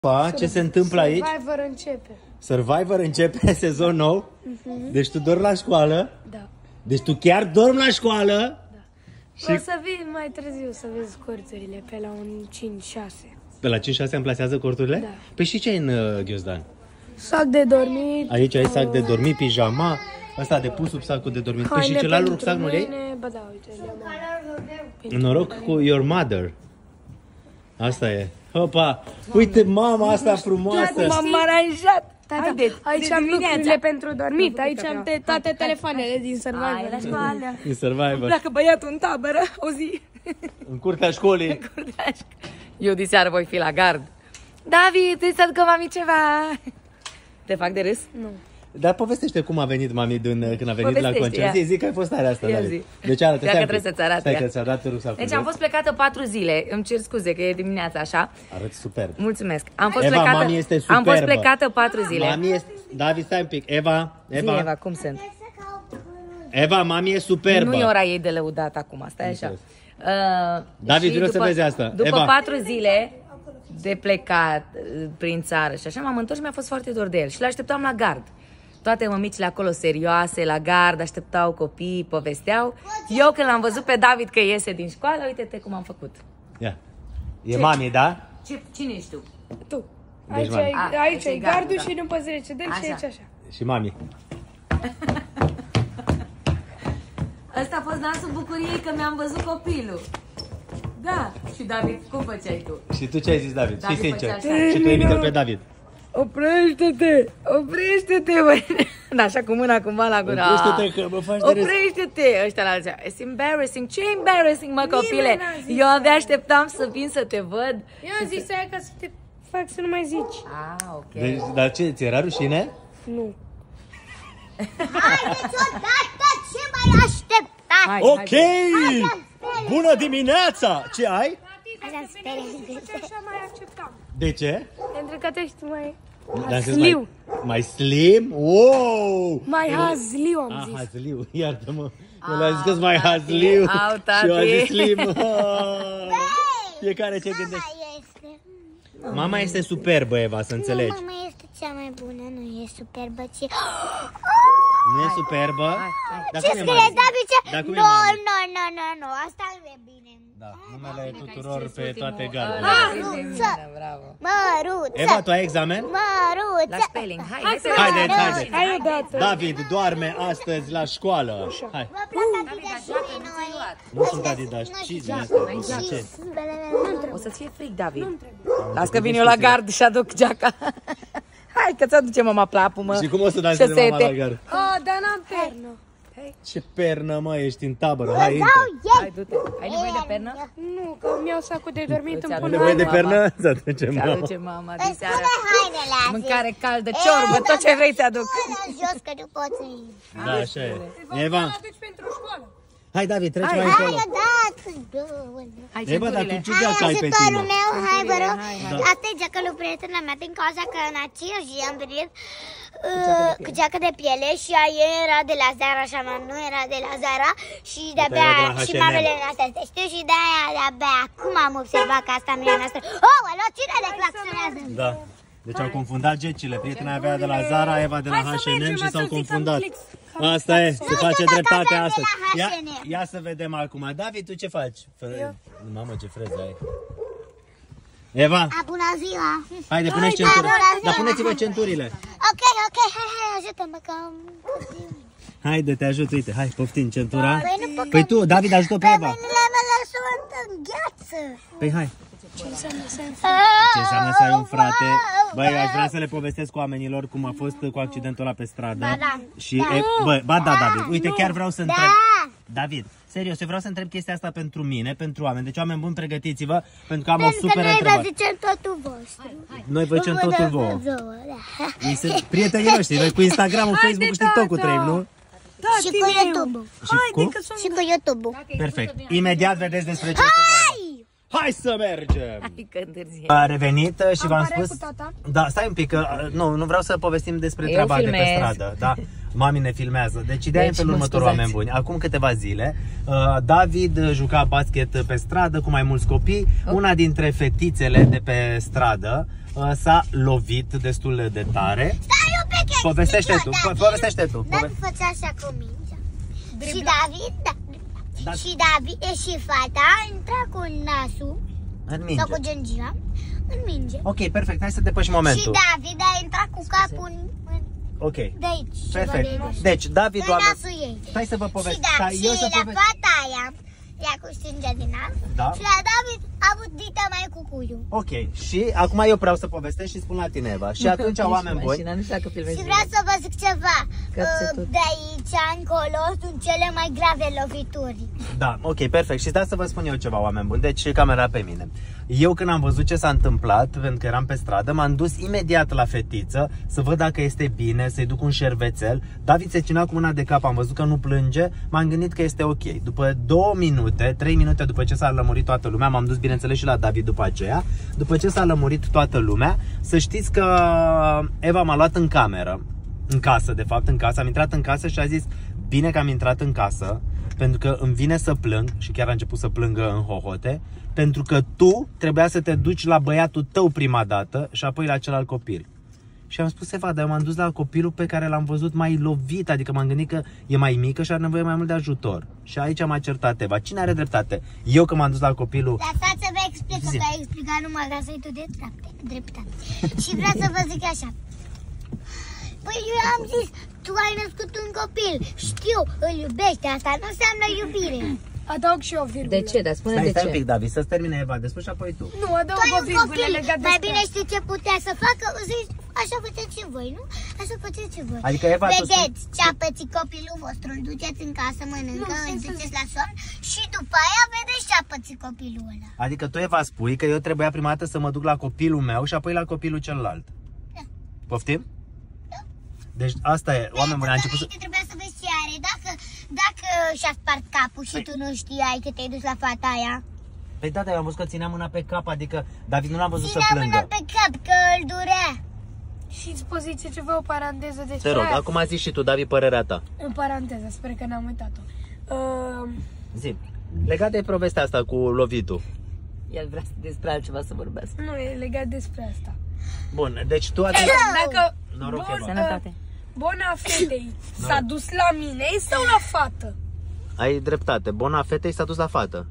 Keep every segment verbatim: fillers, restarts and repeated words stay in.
Pa, ce se întâmplă aici? Survivor începe. Survivor începe sezon nou? Uh-huh. Deci tu dormi la școală? Da. Deci tu chiar dormi la școală? Da. Și... O să vii mai târziu să vezi corturile pe la un cinci șase. Pe la cinci șase amplasează corturile? Da. Păi și ce ai în uh, ghiozdan? Sac de dormit. Aici ai sac de dormit, pijama, ăsta de pus sub sacul de dormit. Păi și celălalt rucsac nu iei? Ba da, uite. Noroc cu your mother. Asta e. Hopa! Uite mama asta frumoasă! M-am aranjat! Haideți, aici am lucrurile pentru dormit, aici am te, toate telefoanele din Survivor. La școală. Din Survivor. Pleacă băiatul în tabără, o zi. În curtea școlii. Eu de seară voi fi la gard. David, trebuie să aducă mami ceva. Te fac de râs? Nu. Dar povestește cum a venit mami din, când a venit la concert. Zi, zi că ai fost tare asta. Ia zi. Deci arată, Dacă trebuie să-ți arate. Stai că ți-a dat rucsacul. Deci am fost plecată patru zile. Îmi cer scuze că e dimineața așa. Arăți superb. Mulțumesc. Am fost Eva, plecată. mami este superbă. Am fost plecată patru zile. Mami este... David, stai un pic. Eva, Eva. Zi, Eva, cum sunt? Eva, mami e superbă. Nu e ora ei de lăudat acum, stai așa. Uh, David, vreau să vezi asta. După Eva. patru zile de plecat uh, prin țară și așa m-am întors și mi-a fost foarte dor de el. Și l-așteptam la gard. Toate mămicile acolo serioase, la gard, așteptau copii, povesteau. Eu când l-am văzut pe David că iese din școală, uite-te cum am făcut. Ia. E mami, da? Ce, cine ești tu? Tu. Deci Aici, mami. ai, A, aici ai gardul, gardul da. și după zece de și aici așa. Și mami. Ăsta a fost dansul bucuriei că mi-am văzut copilul. Da. Și David, cum făceai tu? Și tu ce ai zis, David? David Fii sincer. făcea așa. Și tu imită pe David. Oprește-te! Oprește-te, băi! Da, așa cu mâna cumva la gură. Oprește-te că mă faci de râs. Oprește-te! Ăștia la alții. It's embarrassing. Ce embarrassing, mă, copile? Eu abia așteptam să vin să te văd. Eu am zis aia ca să te fac să nu mai zici. Ah, ok. Deci, dar ce, ți era rușine? Nu. Haideți odată, ce mai așteptați? Hai, Ok! hai, Bună dimineața! Ce ai? Așa speriat. Așa mai acceptam. De ce? Pentru că tu ești mai Dansezi hazliu. Mai, mai slim? Wow! Mai hazliu am Ah, zis. hazliu, iartă-mă. El a zis că-s mai hazliu Au, și eu a zis tati. slim. Ah. Fiecare ce gândește. Este. Mama este superbă, Eva, să înțelegi. Nu, mama este cea mai bună, nu e superbă, ci... Nu e superbă? Dar Ce cum e scrie, mami? David, ce? Dar cum e Nu, mami? nu, nu, nu, nu, asta nu e bine. Da, numele tuturor pe toate gardurile. Măruță, Bravo. măruță, Eva, tu ai examen? măruță. La spelling. Hai, hai să Haideți, haideți. Hai odată. David doarme astăzi la școală. Hai. Vă plac Adidas și noi. Nu sunt Adidas, ci din astea. Ce? O să-ți fie fric, David. Las că vin eu la gard și aduc geaca. Hai că ți-aduce mama plapul, mă. Și cum o să danseze mama șosete. la gard? Ah, dar n-am pernă. Ce pernă, mă, ești în tabără. Hai, intră. Hai, du-te. Ai nevoie de pernă? Nu, că mi-au sacul de dormit Îți în Ai aduc. până. nevoie de Mama. pernă? Să aducem, Ți mama. aduce mama Îți diseară. pune hainele azi. Mâncare caldă, ciorbă, tot ce vrei ți-aduc. Pune jos că nu poți să iei. Da, așa e. Eva, Aduci pentru școală. hai, David, treci Hai, mai Hai încolo. odată, două. Hai, Eba, dar tu centurile. ce geacă ai pe Ajutorul tine? meu, hai vă rog. Hai, hai. Asta e geaca lui prietena mea din cauza că în aceeași zi am venit uh, cu geacă de piele și a ei era de la Zara și a mea nu era de la Zara și de-abia era de la și H and M. mamele noastre te știu și de-aia de-abia acum am observat că asta nu e a noastră. Oh, alo, cine le claxonează? Da. Deci au confundat gecile. Prietena avea de la Zara, Eva de la H and M și s-au confundat. Asta e, se face știu dreptate dacă avem astăzi. de la Ia, H and M. ia să vedem acum. David, tu ce faci? Fă- Mamă, ce freză ai. Eva, A, bună ziua! haide, puneți da, centurile. bună ziua. Dar puneți-vă centurile. Ok, ok, hai, hai, ajută-mă că am... Haide, te ajut, uite, hai, poftim centura. Păi nu pot Păi tu, David, ajută pe Eva. Mâinile mele sunt în gheață. Păi hai. Ce înseamnă să ai Ce înseamnă să ai un frate? Băi, aș vrea să le povestesc oamenilor cum a fost cu accidentul ăla pe stradă. Ba da. Și, e, bă, ba da, David, uite, chiar vreau să întreb. Da. David, serios, eu vreau să întreb chestia asta pentru mine, pentru oameni. Deci, oameni buni, pregătiți-vă, pentru că am o Pentru că super noi vă întrebare. zicem totul vostru. Noi vă zicem totul vouă. Vouă, da. Ei sunt prietenii noștri, noi cu Instagram-ul, Facebook-ul și TikTok-ul trăim, nu? Și cu YouTube-ul. Și cum? Și cu YouTube-ul. Perfect. Imediat vedeți despre ce este vorba. Hai să mergem! Hai că întârzie. A revenit și v-am pare spus... cu tata? Da, stai un pic, că nu, nu vreau să povestim despre Eu treaba de pe filmez. stradă. Da, mami ne filmează. Deci ideea Deci, e în felul mă următor, scuzați. oameni buni. Acum câteva zile, uh, David juca basket pe stradă cu mai mulți copii. Una dintre fetițele de pe stradă uh, s-a lovit destul de tare. Stai un pic, Povestește tu, David, povestește tu. David făcea așa cu mingea. Și David, da, Da. și David, și fata intra cu nasul În minge. sau cu gengiva în minge. Ok, perfect, hai să depășim momentul. Și David a intrat cu capul în, în, Ok, de aici. ceva perfect. de aici. Deci, David, În oameni... nasul ei. Stai să vă Și, povestesc. da, Stai, și eu să la povestesc. fata aia, ea cu stângea din nas, Da. și la David a avut dita mai cu cuiul. Ok, și acum eu vreau să povestesc și spun la tine, Eva. Și atunci, oameni buni, Mașina, nu știu dacă filmezi. Și vreau să vă zic ceva. Capse Uh, tot. De aici încolo sunt cele mai grave lovituri. da, ok, perfect. Și da să vă spun eu ceva, oameni buni. Deci, camera pe mine. Eu când am văzut ce s-a întâmplat, pentru că eram pe stradă, m-am dus imediat la fetiță să văd dacă este bine, să-i duc un șervețel. David se ținea cu mâna de cap, am văzut că nu plânge, m-am gândit că este ok. După două minute, trei minute după ce s-a lămurit toată lumea, m-am dus bineînțeles și la David după aceea. După ce s-a lămurit toată lumea, să știți că Eva m-a luat în cameră, în casă, de fapt, în casă. Am intrat în casă și a zis, bine că am intrat în casă, pentru că îmi vine să plâng, și chiar a început să plângă în hohote, pentru că tu trebuia să te duci la băiatul tău prima dată și apoi la celălalt copil. Și am spus, Eva, dar eu m-am dus la copilul pe care l-am văzut mai lovit, adică m-am gândit că e mai mică și are nevoie mai mult de ajutor. Și aici m-a certat Eva. Cine are dreptate? Eu că m-am dus la copilul... Lăsați să vă explic, Zi. că ai explicat numai ca să-i tu de dreptate. dreptate. Și vreau să vă zic așa. Păi eu am zis, tu ai născut un copil, știu, îl iubești, asta nu înseamnă iubire. Adaug și eu o virgulă. De ce? Dar spune Stai, de stai ce. un pic, David, să-ți termine Eva de spus și apoi tu. Nu, Tu adaug ai o un virgulă copil, legat de mai asta. bine știi ce putea să facă, zici, așa faceți și voi, nu? Așa faceți și voi. Adică, Eva, tu vedeți ce a pățit copilul vostru, îl duceți în casă, mănâncă, Nu, îl să- duceți la somn și după aia vedeți ce a pățit copilul ăla. Adică tu, Eva, spui că eu trebuia prima dată să mă duc la copilul meu și apoi la copilul celălalt. Da. Poftim? Deci asta e, oameni buni, a început să... Înainte trebuia să vezi ce are. Dacă, dacă și-a spart capul și Păi- tu nu știai că te-ai dus la fata aia. Păi da, dar eu am văzut că ținea mâna pe cap, adică David nu l-am văzut să Ținea mâna plângă. pe cap că îl durea. Și îți pot zice ceva, o paranteză despre Te rog, aia? acum zici și tu, David, părerea ta. În paranteză, sper că n-am uitat-o. Uh, Zi. Legat de povestea asta cu lovitul. El vrea despre altceva să vorbească. nu, e legat despre asta. Bun, deci tu atunci... Dacă Noroc, Bon- Eva. Sănătate. bona fetei s-a dus la mine sau la fată? Ai dreptate, bona fetei s-a dus la fată.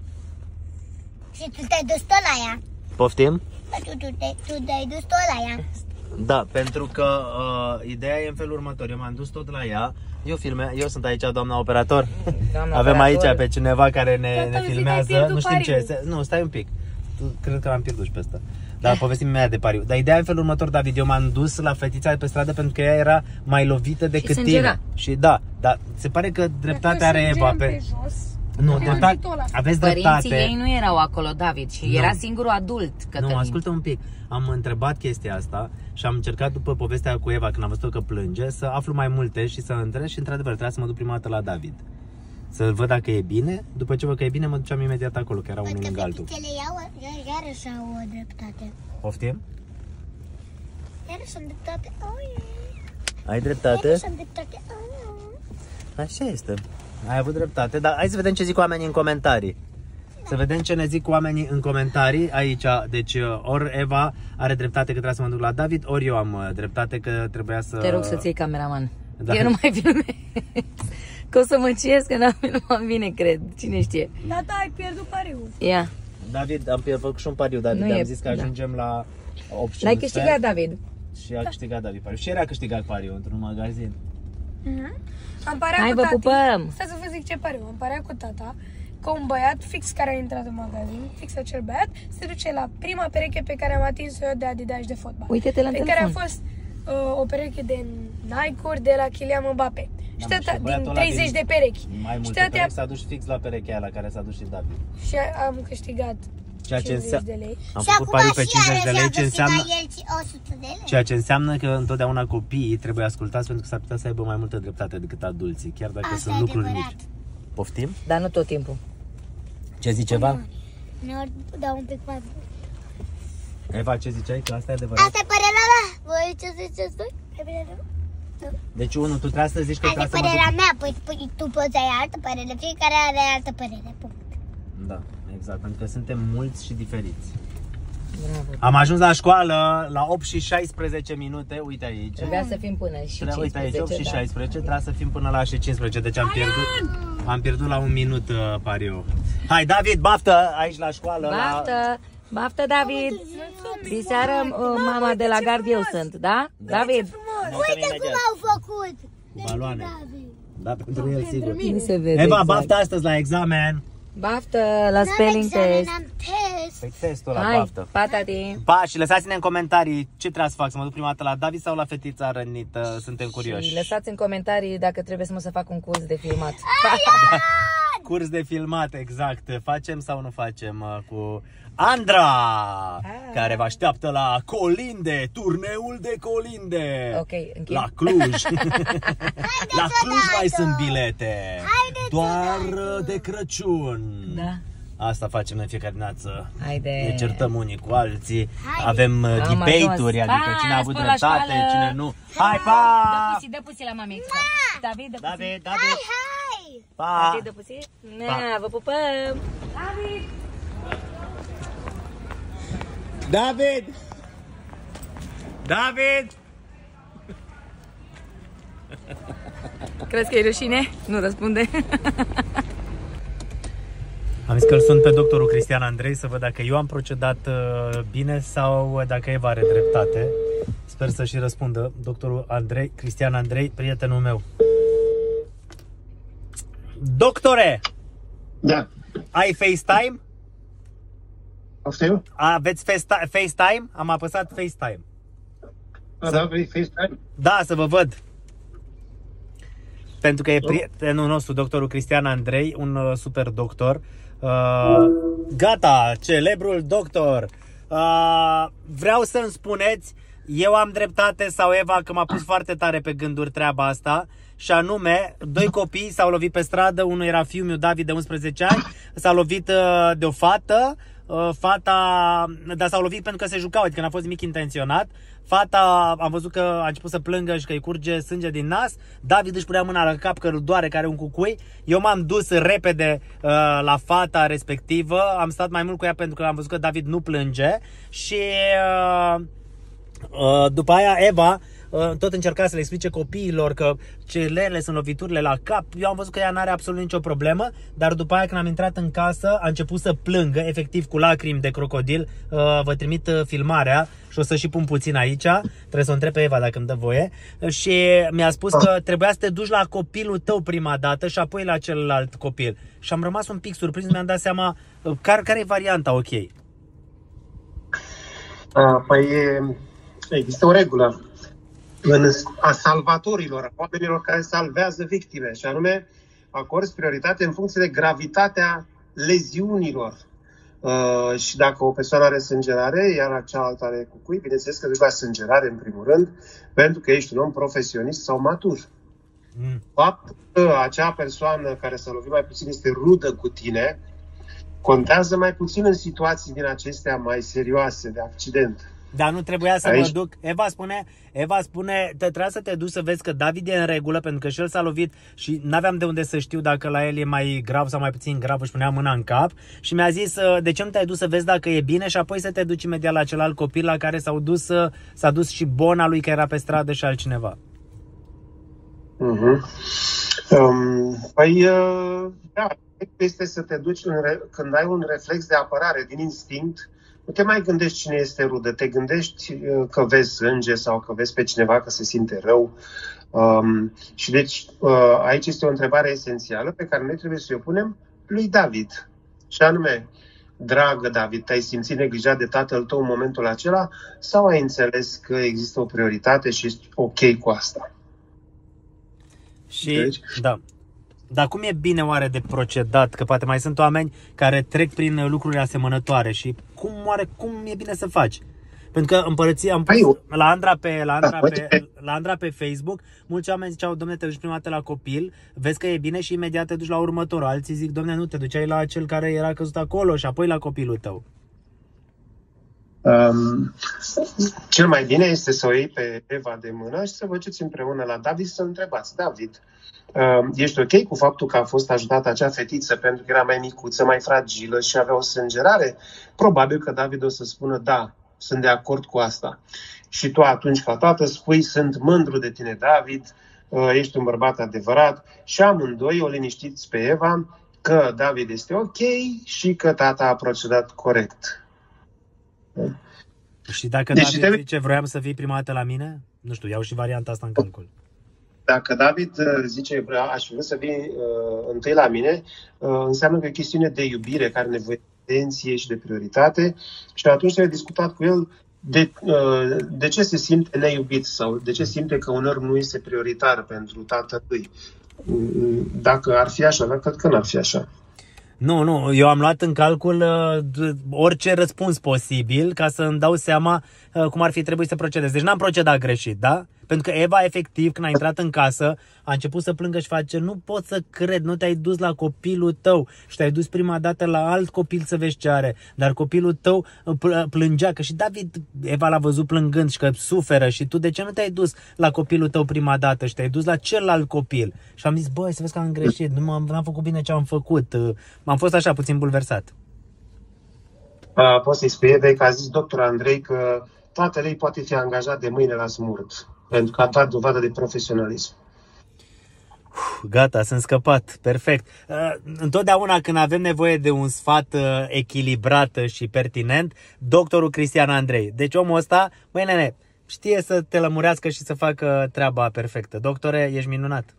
Și tu te-ai dus tot la ea. Poftim? Tu, tu, te, tu te-ai dus tot la ea. Da, pentru că uh, ideea e în felul următor. Eu m-am dus tot la ea. Eu filme, eu sunt aici, doamna operator. Doamna Avem operator. aici pe cineva care ne, Tata, ne uite, ai filmează. pierdut Nu știm ce pariul. este. Nu, stai un pic. Tu, cred că l-am pierdut și pe ăsta. Dar povestim imediat de pariu. Dar ideea e în felul următor, David. Eu m-am dus la fetița de pe stradă pentru că ea era mai lovită decât sângera. tine. Și da, dar se pare că dreptate are Eva pe... pe jos. Nu, Am dreptate. zis-o la- Aveți Părinții dreptate. ei nu erau acolo, David, și Nu. era singurul adult. Cătălin. Nu, ascultă un pic. Am întrebat chestia asta și am încercat după povestea cu Eva, când am văzut că plânge, să aflu mai multe și să întreb și într-adevăr trebuia să mă duc prima dată la David. Să văd dacă e bine, după ce văd că e bine, mă duceam imediat acolo, că era unul Văd că lângă altul. fetițele iau, iar- iarăși au o dreptate. Poftim? Iarăși am dreptate. Ai, Ai dreptate? Iarăși am dreptate. Ai. Așa este. Ai avut dreptate, dar hai să vedem ce zic oamenii în comentarii. Să vedem ce ne zic oamenii în comentarii aici. Deci ori Eva are dreptate că trebuie să mă duc la David, ori eu am uh, dreptate că trebuia să... Te rog să-ți iei cameraman. Da. Eu nu mai filmez. Că o să mă ciesc că n-am filmat bine, cred. Cine știe. Tata, ai pierdut pariul. Ia. David, am pierdut și un pariu, David. Nu Am e- zis că da. ajungem la opt și L-ai un câștigat, sfert David. și a câștigat David pariu. Și el a câștigat pariu într-un magazin. Am parea Hai, cu vă tati. pupăm. Stai să vă zic ce pariu. Am parea cu tata că un băiat fix care a intrat în magazin, fix acel băiat, se duce la prima pereche pe care am atins-o eu de Adidas de fotbal. Uite-te la Pe telefon. care a fost uh, o pereche de Nike-uri de la Kylian Mbappé. Și Da, mă, tata, și băiatul din ăla treizeci din de perechi. Mai Și multe tata, perechi s-a dus fix la perechea aia la care s-a dus și David. și am câștigat Ceea ce cincizeci înseamnă... de lei. Am Și făcut acum pariu pe și cincizeci de iarăși lei, a ce înseamnă... câștigat el o sută de lei. Ceea ce înseamnă că întotdeauna copiii trebuie ascultați pentru că s-ar putea să aibă mai multă dreptate decât adulții, chiar dacă Asta sunt e lucruri adevărat. mici. Poftim? Dar nu tot timpul. Ce zici, Eva? Ne-ori dau un pic mai... Eva, ce ziceai? Că asta e adevărat? Asta e părerea mea. Voi ce ziceți voi? E bine, nu? Deci, unu, tu trebuie să zici că Asta e trebuie să mă părerea duc... mea. Păi, păi tu poți ai altă părere. Fiecare are altă părere. Punct. Da, exact, pentru că suntem mulți și diferiți. Am ajuns la școală la opt și șaisprezece minute, uite aici. Trebuia să fim până și Trebuie, uite aici, opt și da. șaisprezece, trebuie să fim până la și cincisprezece, deci am pierdut, am pierdut la un minut uh, pariu. Hai, David, baftă aici la școală. Baftă, la... baftă, David. Diseară uh, mama de la gard eu sunt, da? David? Uite cum au făcut! Cu baloane. Da, pentru el, sigur. Nu se vede Eva, exact. baftă astăzi la examen. Baftă la spelling test. Am test. Păi testul la Hai, baftă. patati. Pa, și lăsați-ne în comentarii ce trebuie să fac, să mă duc prima dată la David sau la fetița rănită, suntem curioși. Și lăsați în comentarii dacă trebuie să mă să fac un curs de filmat. Curs de filmat, exact. Facem sau nu facem uh, cu Andra, Ah. care vă așteaptă la Colinde, turneul de Colinde. Ok, închid. La Cluj. La Cluj mai sunt bilete. Haideți Doar uh, de Crăciun. Da. Asta facem noi fiecare dimineață. Haide. Ne certăm unii cu alții. Haide. Avem uh, Am debate-uri, ajuns. adică Pa, cine a avut spor la dreptate, școală. cine nu. Hai, pa! Dă pusi, dă pusi la mami. David, dă pusi. David, David, Hai! pa! David, dă pusi. Nea, vă pupăm. David. David! David! Crezi că e rușine? Nu răspunde. Am zis că îl sun pe doctorul Cristian Andrei să văd dacă eu am procedat uh, bine sau dacă Eva are dreptate. Sper să și răspundă doctorul Andrei, Cristian Andrei, prietenul meu. Doctore! Da. Ai FaceTime? Poftim? Aveți FaceTime? FaceTime? Am apăsat FaceTime. Da, da, vrei FaceTime? Da, să vă văd. Pentru că e prietenul nostru, doctorul Cristian Andrei, un uh, super doctor. Uh, gata, celebrul doctor. Uh, vreau să-mi spuneți, eu am dreptate sau Eva, că m-a pus foarte tare pe gânduri treaba asta. Și anume, doi copii s-au lovit pe stradă, unul era fiul meu, David, de unsprezece ani, s-a lovit uh, de o fată. Uh, fata, dar s-au lovit pentru că se jucau, adică n-a fost nimic intenționat. Fata, am văzut că a început să plângă și că îi curge sânge din nas. David își punea mâna la cap că îl doare, că are un cucui. Eu m-am dus repede uh, la fata respectivă. Am stat mai mult cu ea pentru că am văzut că David nu plânge. Și uh, uh, după aia Eva uh, tot încerca să le explice copiilor că celele sunt loviturile la cap. Eu am văzut că ea n-are absolut nicio problemă. Dar după aia, când am intrat în casă, a început să plângă, efectiv cu lacrimi de crocodil. uh, Vă trimit uh, filmarea și o să și pun puțin aici. Trebuie să o întreb pe Eva dacă îmi dă voie. Și mi-a spus că trebuia să te duci la copilul tău prima dată și apoi la celălalt copil. Și am rămas un pic surprins, mi-am dat seama uh, care, care e varianta ok. A, păi există o regulă în a salvatorilor, a oamenilor care salvează victime, și anume acorzi prioritate în funcție de gravitatea leziunilor. Uh, și dacă o persoană are sângerare, iar cealaltă are cucui, bineînțeles că duci la sângerare în primul rând, pentru că ești un om profesionist sau matur. Mm. Faptul că acea persoană care s-a lovit mai puțin este rudă cu tine, contează mai puțin în situații din acestea mai serioase de accident. Dar nu trebuia să Aici... mă duc. Eva spune, Eva spune, te trebuia să te duci să vezi că David e în regulă, pentru că și el s-a lovit și n-aveam de unde să știu dacă la el e mai grav sau mai puțin grav, își punea mâna în cap și mi-a zis, de ce nu te-ai dus să vezi dacă e bine și apoi să te duci imediat la celălalt copil la care s-au dus, s-a dus și bona lui care era pe stradă și altcineva. Uh-huh. Um, păi, uh, da, este să te duci în re- când ai un reflex de apărare din instinct. Nu te mai gândești cine este rudă, te gândești uh, că vezi sânge sau că vezi pe cineva că se simte rău. Um, și deci uh, aici este o întrebare esențială pe care noi trebuie să o punem lui David. Și anume, dragă David, te-ai simțit neglijat de tatăl tău în momentul acela sau ai înțeles că există o prioritate și ești ok cu asta? Și, deci? da. Dar cum e bine oare de procedat? Că poate mai sunt oameni care trec prin lucruri asemănătoare și cum oare, cum e bine să faci? Pentru că împărăția am pus la Andra pe, la Andra pe, la Andra pe Facebook, mulți oameni ziceau, domne, te duci prima dată la copil, vezi că e bine și imediat te duci la următorul. Alții zic, domne, nu, te duceai la cel care era căzut acolo și apoi la copilul tău. Um, cel mai bine este să o iei pe Eva de mână și să vă duceți împreună la David și să întrebați: David, uh, ești ok cu faptul că a fost ajutată acea fetiță pentru că era mai micuță, mai fragilă și avea o sângerare? Probabil că David o să spună: da, sunt de acord cu asta. Și tu atunci, ca tată, spui: sunt mândru de tine, David, uh, ești un bărbat adevărat. Și amândoi o liniștiți pe Eva că David este ok și că tata a procedat corect. Și dacă deci David trebuie... zice: vroiam să vii prima dată la mine, nu știu, iau și varianta asta în calcul. Dacă David zice: aș vrea să vii uh, întâi la mine, uh, înseamnă că e o chestiune de iubire, care are nevoie de atenție și de prioritate, și atunci trebuie discutat cu el de, uh, de ce se simte neiubit sau de ce simte că uneori nu este prioritar pentru tatălui. Dacă ar fi așa, dar cred că n-ar fi așa. Nu, nu, eu am luat în calcul uh, orice răspuns posibil ca să îmi dau seama uh, cum ar fi trebuit să procedez. Deci n-am procedat greșit, da? Pentru că Eva, efectiv, când a intrat în casă, a început să plângă și face: nu pot să cred, nu te-ai dus la copilul tău și te-ai dus prima dată la alt copil să vezi ce are. Dar copilul tău plângea, că și David, Eva l-a văzut plângând și că suferă, și tu de ce nu te-ai dus la copilul tău prima dată și te-ai dus la celălalt copil? Și am zis: băi, să vezi că am greșit, nu m-am, n-am făcut bine ce am făcut. M-am fost așa puțin bulversat. A, poți să-i spui Evei că a zis doctor Andrei că tatăl ei poate fi angajat de mâine la smurt, pentru că a dat dovadă de profesionalism. Gata, sunt scăpat. Perfect. Întotdeauna când avem nevoie de un sfat echilibrat și pertinent, doctorul Cristian Andrei. Deci omul ăsta, băi nene, știe să te lămurească și să facă treaba perfectă. Doctore, ești minunat.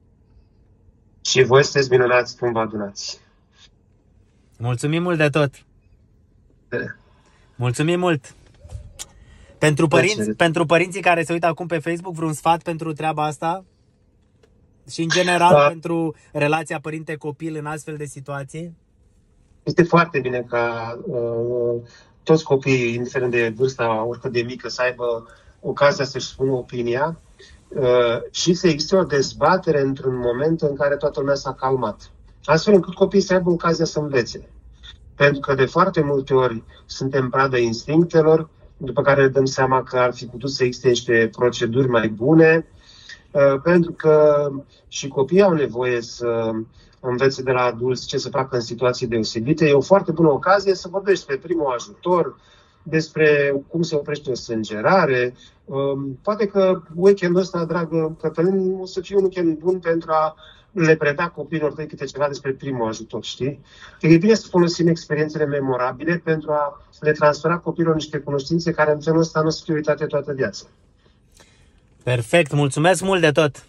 Și voi sunteți minunați cum vă adunați. Mulțumim mult de tot. Bine. Mulțumim mult. Pentru, părinți, pentru părinții care se uită acum pe Facebook, vreun sfat pentru treaba asta? Și în general da. Pentru relația părinte-copil în astfel de situații? Este foarte bine ca uh, toți copiii, indiferent de vârsta oricât de mică, să aibă ocazia să-și spună opinia uh, și să existe o dezbatere într-un moment în care toată lumea s-a calmat. Astfel încât copiii să aibă ocazia să învețe. Pentru că de foarte multe ori suntem pradă instinctelor, după care ne dăm seama că ar fi putut să existe niște proceduri mai bune, pentru că și copiii au nevoie să învețe de la adulți ce să facă în situații deosebite. E o foarte bună ocazie să vorbești despre primul ajutor, despre cum se oprește o sângerare. Poate că weekendul ăsta, dragă Cătălin, o să fie un weekend bun pentru a le preda copiilor tăi câte ceva despre primul ajutor, știi? E bine să folosim experiențele memorabile pentru a le transfera copiilor niște cunoștințe care în felul ăsta nu o să fie uitate toată viața. Perfect, mulțumesc mult de tot!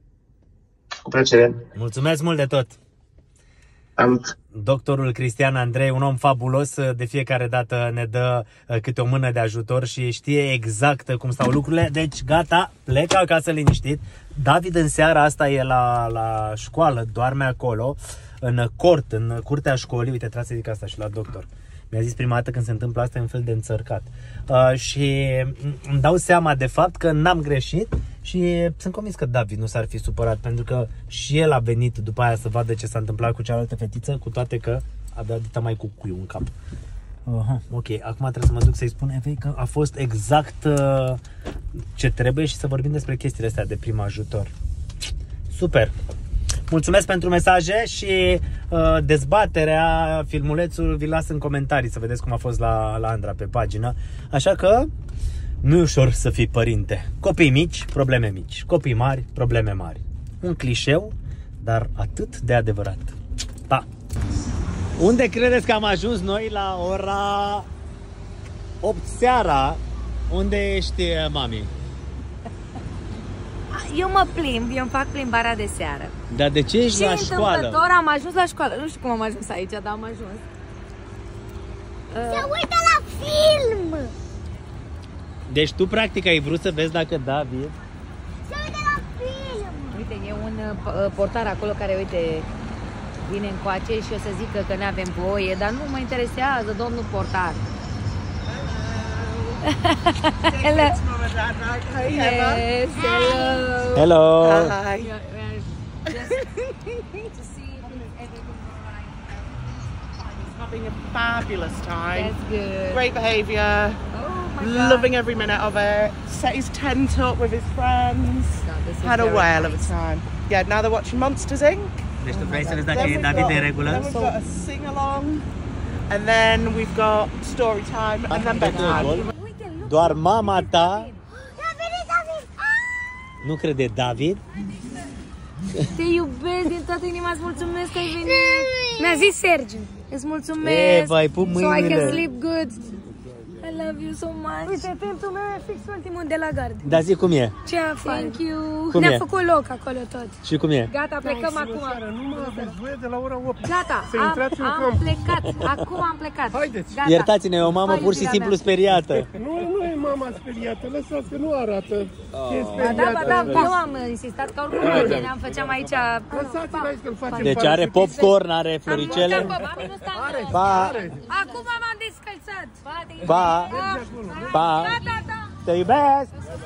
Cu plăcere! Mulțumesc mult de tot! Am... Doctorul Cristian Andrei, un om fabulos, de fiecare dată ne dă câte o mână de ajutor și știe exact cum stau lucrurile. Deci gata, plec acasă liniștit. David în seara asta e la, la școală, doarme acolo, în cort, în curtea școlii. Uite, trebuie să zic asta și la doctor. Mi-a zis prima dată când se întâmplă asta, e un fel de înțărcat. Uh, și îmi dau seama de fapt că n-am greșit și sunt convins că David nu s-ar fi supărat, pentru că și el a venit după aia să vadă ce s-a întâmplat cu cealaltă fetiță, cu toate că avea dita mai cu cuiul în cap. Uh, ok, acum trebuie să mă duc să-i spun Evei că a fost exact uh, ce trebuie și să vorbim despre chestiile astea de prim ajutor. Super! Mulțumesc pentru mesaje și uh, dezbaterea, filmulețul vi las în comentarii să vedeți cum a fost la, la Andra pe pagină. Așa că nu e ușor să fii părinte. Copii mici, probleme mici. Copii mari, probleme mari. Un clișeu, dar atât de adevărat. Pa! Unde credeți că am ajuns noi la ora opt seara? Unde ești, mami? Eu mă plimb, eu îmi fac plimbarea de seară. Dar de ce ești și la școală? întâmplător am ajuns la școală. Nu știu cum am ajuns aici, dar am ajuns. Se uită la film! Deci tu practic ai vrut să vezi dacă David... Se uită la film! Uite, e un uh, portar acolo care, uite, vine încoace și o să zică că nu avem voie, dar nu mă interesează, domnul portar. Hello. Yes, hello. Hello. Hi. Just to see if everything all right. having a fabulous time. That's good. Great behaviour. Oh my God. Loving every minute of it. Set his tent up with his friends. God, this is Had a very whale nice. of a time. Yeah, now they're watching Monsters Incorporated. Deci tu vrei să vezi dacă Then e we've David got- în regulă? Then we've got a sing-along. And then we've got story time and then bedtime. Doar mama ta David, David! nu crede David. Te iubesc din toată inima, îți mulțumesc că ai venit. Mi-a zis Sergiu. Îți mulțumesc. Eva, îi pup So I mâinile. can sleep good. I love you so much. Uite, tentul meu e fix ultimul de la gard. Dar zi cum e? Ce afară? Thank you. Cum Ne-a e? făcut loc acolo tot. Și cum e? Gata, plecăm acum. Nu mă aveți voie de la ora opt. Gata, Să intrați în am, am camp. plecat. Acum am plecat. Haideți. Gata. Iertați-ne, e o mamă Hai, pur și iubira simplu mea. speriată. Nu, nu e mama speriată, lăsați că nu arată că e Ba speriată. da, ba da, eu am insistat că oricum noi ne-am făceam aici. Lăsați-l aici că-l facem. Deci are popcorn, are floricele. Mami, nu stai. Pa, Acum m-am descălțat. pa, pa. Da, da, da. Te iubesc!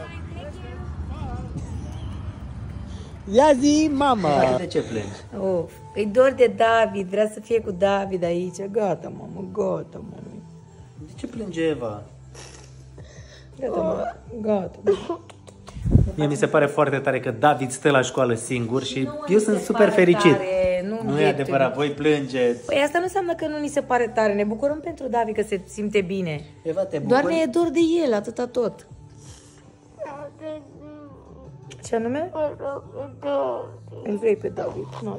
Ia zi, mamă! De ce plângi? Of, îi dor de David, vrea să fie cu David aici. Gata, mamă, gata, mami. De ce plânge Eva? Gata, mamă, gata. Mie mi se pare foarte tare că David stă la școală singur și eu sunt super fericit. Tare, nu, Nu e adevărat, voi plângeți. Păi asta nu înseamnă că nu ni se pare tare. Ne bucurăm pentru David că se simte bine. Eva, te Doar bucuri? ne e dor de el, atâta tot. Ce anume? Îl vrei pe David. Nu.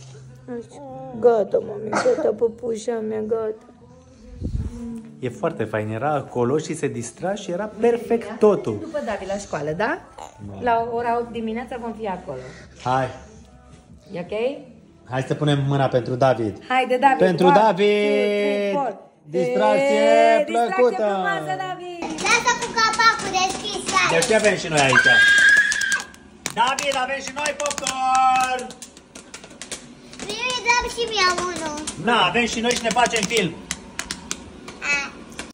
Gata, mami, gata, păpușa mea, gata. E foarte fain, era acolo și se distra și era perfect totul. După David la școală, da? La ora opt dimineața vom fi acolo. Hai, E ok? hai să punem mâna pentru David. Haide, David! Pentru one, David! two, three, four. Distracție E, plăcută! Distracție frumoasă, David! Lasă cu capacul deschis, hai! Deci ce avem și noi aici? David, avem și noi popcorn! Mie dăm și mie unul. Na, avem și noi și ne facem film.